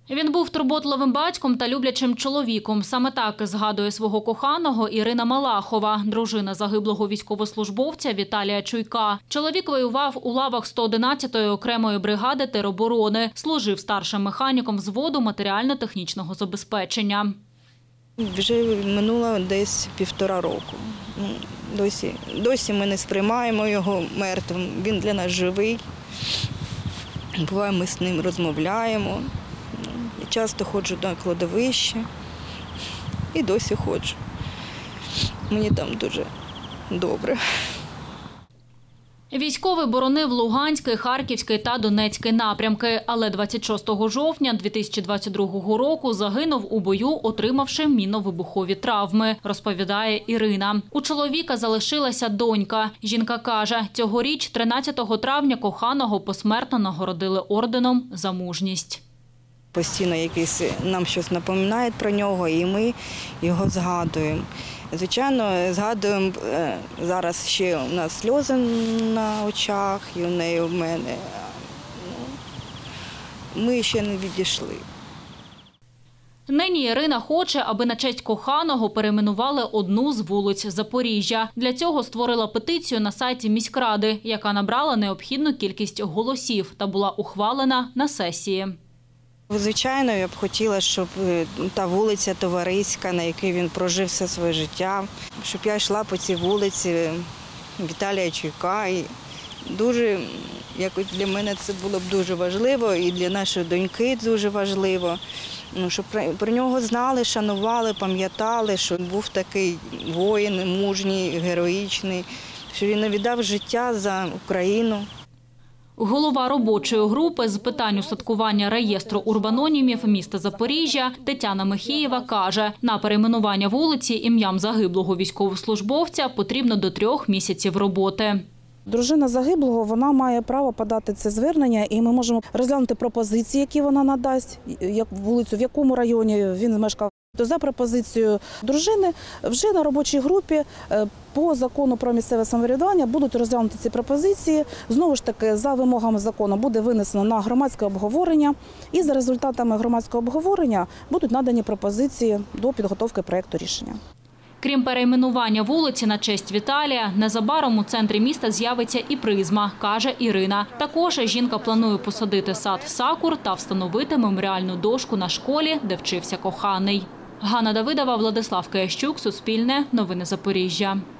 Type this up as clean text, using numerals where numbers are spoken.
Він був турботливим батьком та люблячим чоловіком. Саме так згадує свого коханого Ірина Малахова, дружина загиблого військовослужбовця Віталія Чуйка. Чоловік воював у лавах 111-ї окремої бригади тероборони, служив старшим механіком взводу матеріально-технічного забезпечення. Вже минуло десь 1,5 року. Досі ми не сприймаємо його мертвим, він для нас живий. Буває, ми з ним розмовляємо. Я часто ходжу на кладовище і досі ходжу. Мені там дуже добре. Військовий боронив Луганський, Харківський та Донецький напрямки, але 26 жовтня 2022 року загинув у бою, отримавши мінно-вибухові травми, розповідає Ірина. У чоловіка залишилася донька. Жінка каже, цьогоріч, 13 травня, коханого посмертно нагородили орденом за мужність. Постійно нам щось напоминає про нього, і ми його згадуємо. Звичайно, згадуємо, зараз ще у нас сльози на очах, і у неї, і у мене. Ми ще не відійшли. Нині Ірина хоче, аби на честь коханого перейменували одну з вулиць Запоріжжя. Для цього створила петицію на сайті міськради, яка набрала необхідну кількість голосів та була ухвалена на сесії. Звичайно, я б хотіла, щоб та вулиця Товариська, на якій він прожив все своє життя, щоб я йшла по цій вулиці Віталія Чуйка. І дуже, якось для мене це було б дуже важливо, і для нашої доньки дуже важливо, щоб про нього знали, шанували, пам'ятали, що він був такий воїн, мужній, героїчний, що він віддав життя за Україну. Голова робочої групи з питань устаткування реєстру урбанонімів міста Запоріжжя Тетяна Михієва каже, на перейменування вулиці ім'ям загиблого військовослужбовця потрібно до 3 місяців роботи. Дружина загиблого, вона має право подати це звернення, і ми можемо розглянути пропозиції, які вона надасть, вулицю, в якому районі він мешкав. За пропозицією дружини вже на робочій групі по закону про місцеве самоврядування будуть розглянути ці пропозиції. Знову ж таки, за вимогами закону буде винесено на громадське обговорення, і за результатами громадського обговорення будуть надані пропозиції до підготовки проєкту рішення. Крім перейменування вулиці на честь Віталія, незабаром у центрі міста з'явиться і призма, каже Ірина. Також жінка планує посадити сад сакур та встановити меморіальну дошку на школі, де вчився коханий. Ганна Давидова, Владислав Киящук, Суспільне, Новини Запоріжжя.